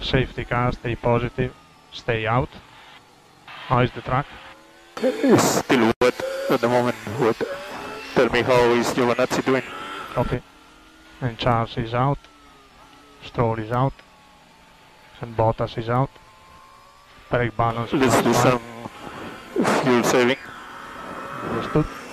Safety car, stay positive, stay out. How is the track? It's still wet at the moment. Wet. Tell me how is Giovinazzi doing? Copy. And Charles is out. Stroll is out. And Bottas is out. Brake balance. Let's do some fuel saving. Understood.